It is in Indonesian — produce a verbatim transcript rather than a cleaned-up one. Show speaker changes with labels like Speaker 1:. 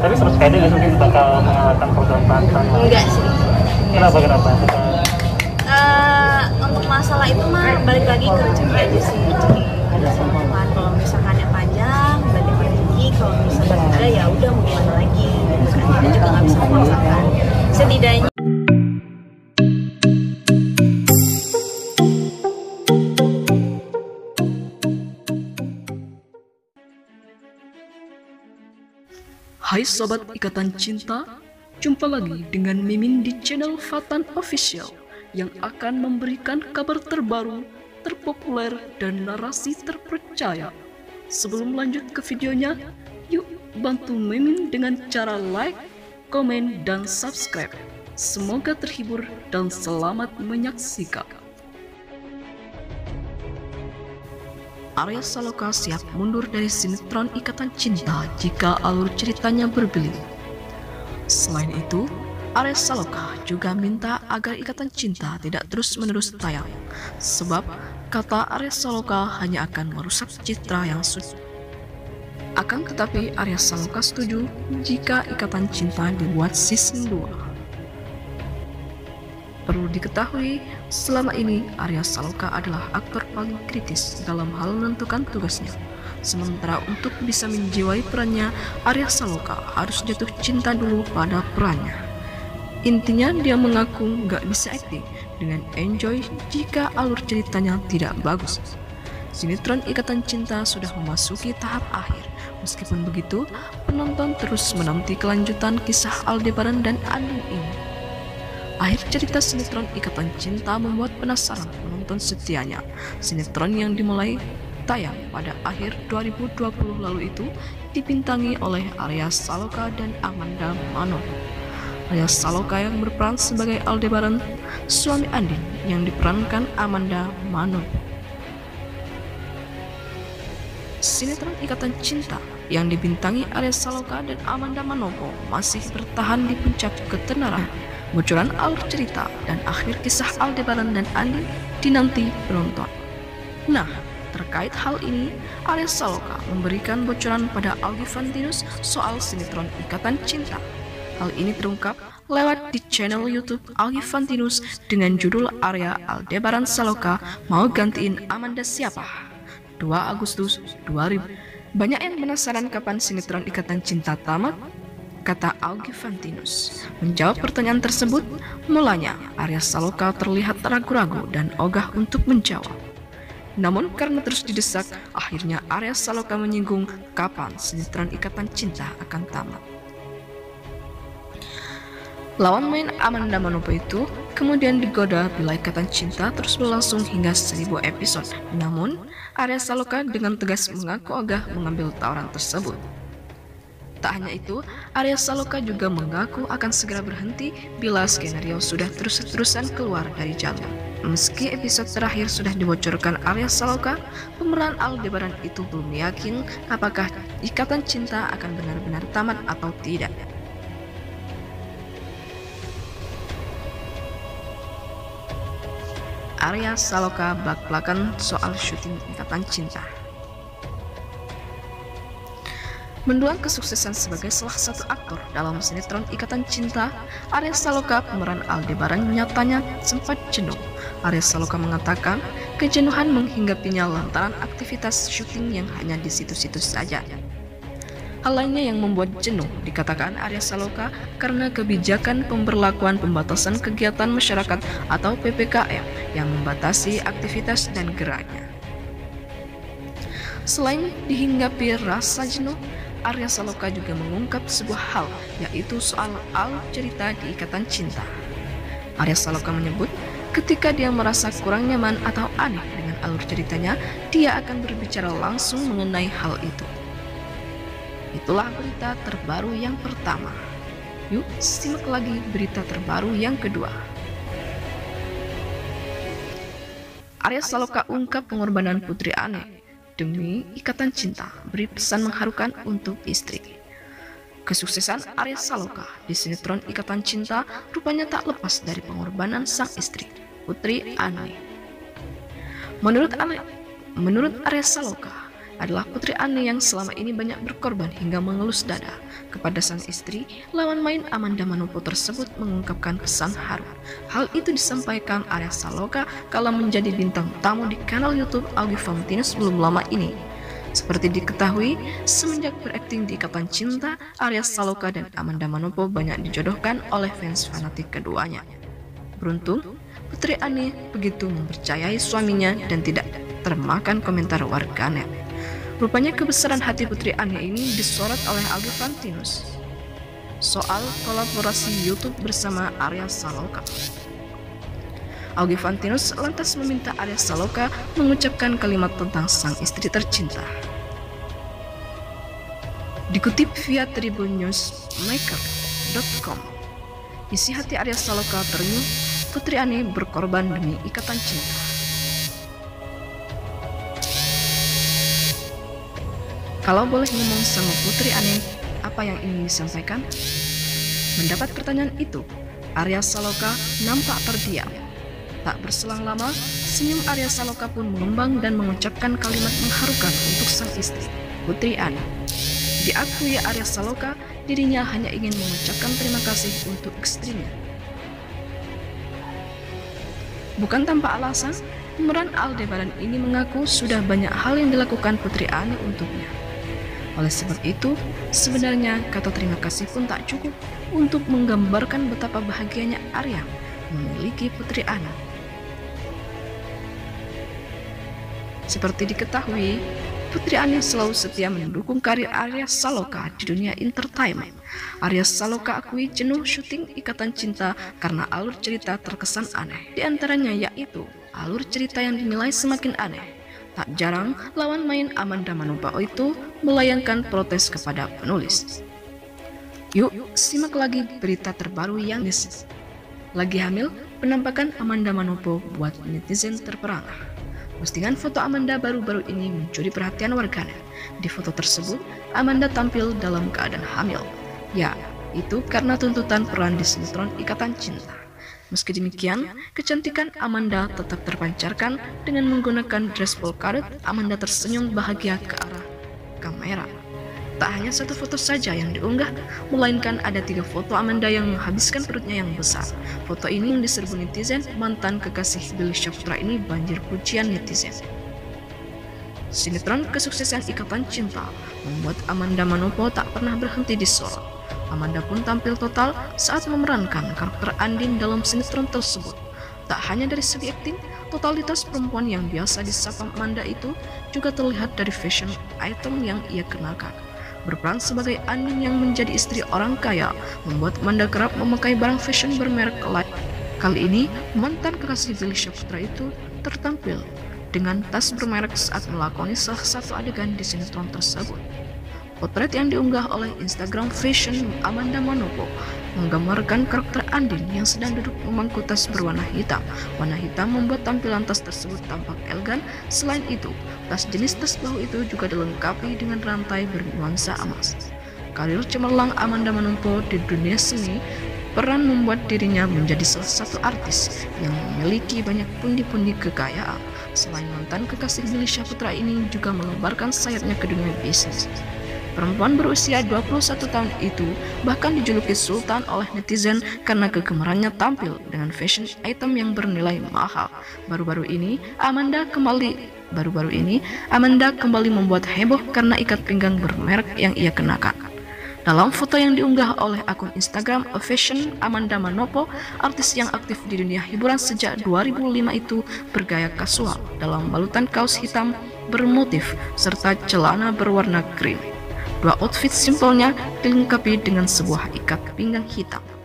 Speaker 1: Tapi terus kayaknya nggak mungkin bakal mengalahkan program Tantan.
Speaker 2: Enggak sih.
Speaker 1: Kenapa kenapa? Suka
Speaker 2: Eh, untuk masalah itu mah balik lagi ke rezeki aja sih, rezeki ada sembuhan. Kalau misalkannya panjang berarti rezeki, kalau misalkan enggak ya udah mau gimana lagi gitu kan. Kita juga nggak bisa memaksakan. Setidaknya
Speaker 3: Hai Sobat Ikatan Cinta, jumpa lagi dengan Mimin di channel Fatan Official yang akan memberikan kabar terbaru, terpopuler, dan narasi terpercaya. Sebelum lanjut ke videonya, yuk bantu Mimin dengan cara like, komen, dan subscribe. Semoga terhibur dan selamat menyaksikan. Arya Saloka siap mundur dari sinetron Ikatan Cinta jika alur ceritanya berbelit. Selain itu, Arya Saloka juga minta agar Ikatan Cinta tidak terus-menerus tayang, sebab kata Arya Saloka hanya akan merusak citra yang sudah. Akan tetapi Arya Saloka setuju jika Ikatan Cinta dibuat season dua. Perlu diketahui, selama ini Arya Saloka adalah aktor paling kritis dalam hal menentukan tugasnya. Sementara untuk bisa menjiwai perannya, Arya Saloka harus jatuh cinta dulu pada perannya. Intinya dia mengaku nggak bisa acting dengan enjoy jika alur ceritanya tidak bagus. Sinetron Ikatan Cinta sudah memasuki tahap akhir. Meskipun begitu, penonton terus menanti kelanjutan kisah Aldebaran dan Andin ini. Akhir cerita sinetron Ikatan Cinta membuat penasaran penonton setianya. Sinetron yang dimulai tayang pada akhir dua ribu dua puluh lalu itu dibintangi oleh Arya Saloka dan Amanda Manopo. Arya Saloka yang berperan sebagai Aldebaran, suami Andin yang diperankan Amanda Manopo. Sinetron Ikatan Cinta yang dibintangi Arya Saloka dan Amanda Manopo masih bertahan di puncak ketenaran. Bocoran alur cerita dan akhir kisah Aldebaran dan Andin dinanti penonton. Nah, terkait hal ini, Arya Saloka memberikan bocoran pada Augie Fantinus soal sinetron Ikatan Cinta. Hal ini terungkap lewat di channel YouTube Augie Fantinus dengan judul Arya Aldebaran Saloka mau gantiin Amanda siapa? dua Agustus dua ribu. Banyak yang penasaran kapan sinetron Ikatan Cinta tamat? Kata Augie Fantinus. Menjawab pertanyaan tersebut, mulanya Arya Saloka terlihat ragu-ragu dan ogah untuk menjawab. Namun karena terus didesak, akhirnya Arya Saloka menyinggung kapan sinetron Ikatan Cinta akan tamat. Lawan main Amanda Manopo itu kemudian digoda bila Ikatan Cinta terus berlangsung hingga seribu episode. Namun, Arya Saloka dengan tegas mengaku ogah mengambil tawaran tersebut. Tak hanya itu, Arya Saloka juga mengaku akan segera berhenti bila skenario sudah terus-terusan keluar dari jalur. Meski episode terakhir sudah dibocorkan Arya Saloka, pemeran Aldebaran itu belum yakin apakah Ikatan Cinta akan benar-benar tamat atau tidak. Arya Saloka bak-belakan soal syuting Ikatan Cinta. Mendulang kesuksesan sebagai salah satu aktor dalam sinetron Ikatan Cinta, Arya Saloka pemeran Aldebaran nyatanya sempat jenuh. Arya Saloka mengatakan kejenuhan menghinggapinya lantaran aktivitas syuting yang hanya di situ-situ saja. Hal lainnya yang membuat jenuh dikatakan Arya Saloka karena kebijakan pemberlakuan pembatasan kegiatan masyarakat atau P P K M yang membatasi aktivitas dan geraknya. Selain dihinggapi rasa jenuh, Arya Saloka juga mengungkap sebuah hal, yaitu soal alur cerita di Ikatan Cinta. Arya Saloka menyebut, ketika dia merasa kurang nyaman atau aneh dengan alur ceritanya, dia akan berbicara langsung mengenai hal itu. Itulah berita terbaru yang pertama. Yuk, simak lagi berita terbaru yang kedua. Arya Saloka ungkap pengorbanan Putri Ane demi Ikatan Cinta, beri pesan mengharukan untuk istri. Kesuksesan Arya Saloka di sinetron Ikatan Cinta rupanya tak lepas dari pengorbanan sang istri, Putri Ane. Menurut Ane, menurut Arya Saloka, adalah Putri Anne yang selama ini banyak berkorban hingga mengelus dada. Kepada sang istri, lawan main Amanda Manopo tersebut mengungkapkan pesan haru. Hal itu disampaikan Arya Saloka kala menjadi bintang tamu di kanal YouTube Augie Fantinus belum lama ini. Seperti diketahui, semenjak berakting di Ikatan Cinta, Arya Saloka dan Amanda Manopo banyak dijodohkan oleh fans fanatik keduanya. Beruntung, Putri Anne begitu mempercayai suaminya dan tidak termakan komentar warganet. Rupanya kebesaran hati Putri Anne ini disorot oleh Augie Fantinus soal kolaborasi YouTube bersama Arya Saloka. Augie Fantinus lantas meminta Arya Saloka mengucapkan kalimat tentang sang istri tercinta. Dikutip via tribunnews.maker dot com, isi hati Arya Saloka terenyuh, Putri Anne berkorban demi ikatan cinta. Kalau boleh ngomong sama Putri Anne, apa yang ingin disampaikan? Mendapat pertanyaan itu, Arya Saloka nampak terdiam. Tak berselang lama, senyum Arya Saloka pun mengembang dan mengucapkan kalimat mengharukan untuk sang istri, Putri Anne. Diakui Arya Saloka, dirinya hanya ingin mengucapkan terima kasih untuk istrinya. Bukan tanpa alasan, pemeran Aldebaran ini mengaku sudah banyak hal yang dilakukan Putri Anne untuknya. Oleh sebab itu, sebenarnya kata terima kasih pun tak cukup untuk menggambarkan betapa bahagianya Arya memiliki Putri Anne. Seperti diketahui, Putri Anne selalu setia mendukung karir Arya Saloka di dunia entertainment. Arya Saloka akui jenuh syuting Ikatan Cinta karena alur cerita terkesan aneh. Di antaranya yaitu alur cerita yang dinilai semakin aneh. Tak jarang, lawan main Amanda Manopo itu melayangkan protes kepada penulis. Yuk, simak lagi berita terbaru yang dis. Lagi hamil, penampakan Amanda Manopo buat netizen terperangah. Postingan foto Amanda baru-baru ini mencuri perhatian warganet. Di foto tersebut, Amanda tampil dalam keadaan hamil. Ya, itu karena tuntutan peran di sinetron Ikatan Cinta. Meski demikian, kecantikan Amanda tetap terpancarkan dengan menggunakan dress polkadot. Amanda tersenyum bahagia ke arah kamera. Tak hanya satu foto saja yang diunggah, melainkan ada tiga foto Amanda yang menghabiskan perutnya yang besar. Foto ini yang diserbu netizen, mantan kekasih Billy Syahputra ini banjir pujian netizen. Sinetron kesuksesan Ikatan Cinta membuat Amanda Manopo tak pernah berhenti disorot. Amanda pun tampil total saat memerankan karakter Andin dalam sinetron tersebut. Tak hanya dari segi akting, totalitas perempuan yang biasa disapa Amanda itu juga terlihat dari fashion item yang ia kenakan. Berperan sebagai Andin yang menjadi istri orang kaya membuat Amanda kerap memakai barang fashion bermerek lain. Kali ini, mantan kekasih Billy Syahputra itu tertampil dengan tas bermerek saat melakoni salah satu adegan di sinetron tersebut. Potret yang diunggah oleh Instagram Fashion Amanda Manopo menggambarkan karakter Andin yang sedang duduk memangku tas berwarna hitam. Warna hitam membuat tampilan tas tersebut tampak elegan. Selain itu, tas jenis tas bahu itu juga dilengkapi dengan rantai bernuansa emas. Karir cemerlang Amanda Manopo di dunia seni peran membuat dirinya menjadi salah satu artis yang memiliki banyak pundi-pundi kekayaan. Selain mantan kekasih Billy Syahputra ini juga melebarkan sayapnya ke dunia bisnis. Perempuan berusia dua puluh satu tahun itu bahkan dijuluki Sultan oleh netizen karena kegemarannya tampil dengan fashion item yang bernilai mahal. Baru-baru ini Amanda kembali baru-baru ini Amanda kembali membuat heboh karena ikat pinggang bermerek yang ia kenakan. Dalam foto yang diunggah oleh akun Instagram Fashion Amanda Manopo, artis yang aktif di dunia hiburan sejak dua ribu lima itu bergaya kasual dalam balutan kaos hitam bermotif serta celana berwarna krim. Dua outfit simpelnya dilengkapi dengan sebuah ikat pinggang hitam.